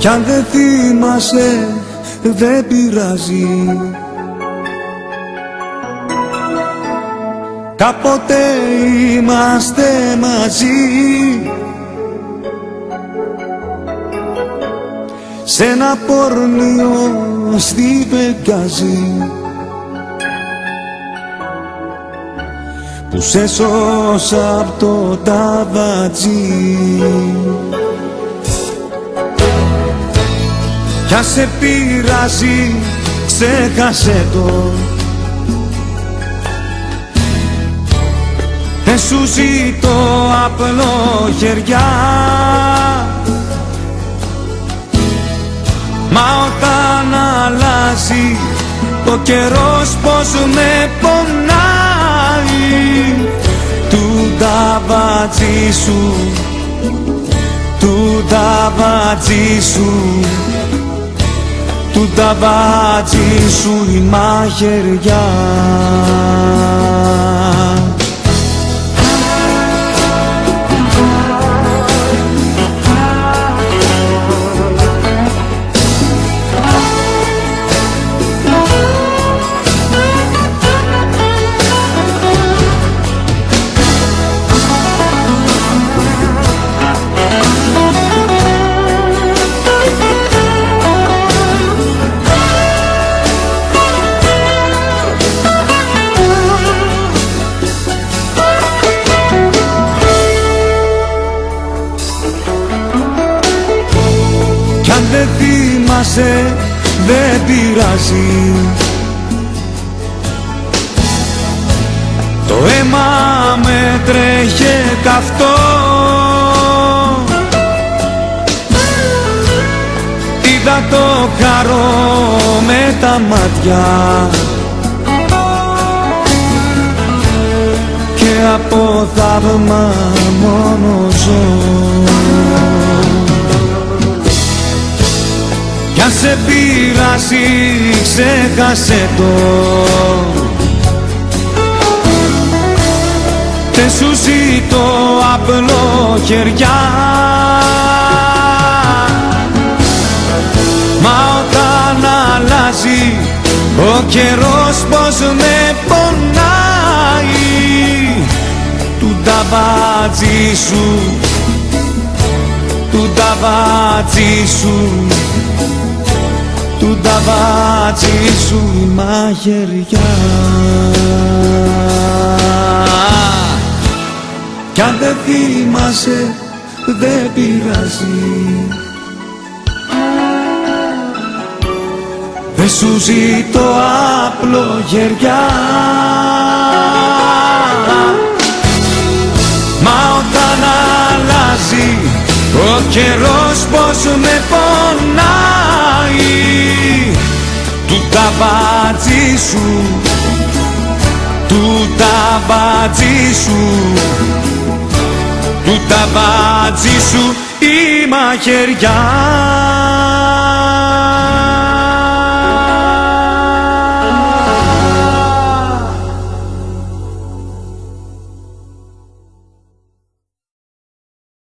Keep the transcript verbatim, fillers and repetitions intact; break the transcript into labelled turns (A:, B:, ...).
A: κι αν δεν θυμάσαι δεν πειράζει. Κάποτε είμαστε μαζί σ' ένα πορνείο στη Βεγγάζη που σε σώσα απ' το ταβατζί. Κι αν σε πειράζει ξέχασέ το, δεν σου ζητώ απλοχεριά. Μα όταν αλλάζει ο καιρός πως με πονάει, του ταβατζί σου, του ταβατζί σου, του ταβατζί σου η μαχαιριά. Δεν θυμάσαι, δεν πειράζει. Το αίμα με τρέχε καυτό, είδα το χαρό με τα μάτια και από θαύμα μόνο ζω. Κι αν σε πειράσει ξέχασέ το, δεν σου ζητώ απλοχεριά. Μα όταν αλλάζει ο καιρός πως με πονάει, του ταβατζί σου, του ταβατζί σου, του ταβατζί σου η μαχαιριά. Κι αν δεν θυμάσαι δεν πειράζει, δεν σου ζητώ απλοχεριά. Μα όταν αλλάζει ο καιρός πως με πονάει, του ταβατζί σου, του ταβατζί σου, του ταβατζί σου η μαχαιριά.